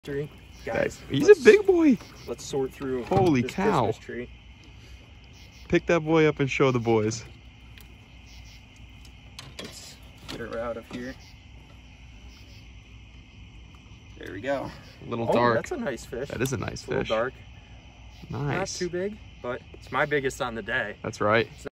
Guys, he's a big boy. Let's sort through. Holy this cow. Christmas tree. Pick that boy up and show the boys. Let's get her out of here. There we go. A little Oh, dark. that's a nice fish. That is a nice It's a little fish. dark. Nice. Not too big, but it's my biggest on the day. That's right.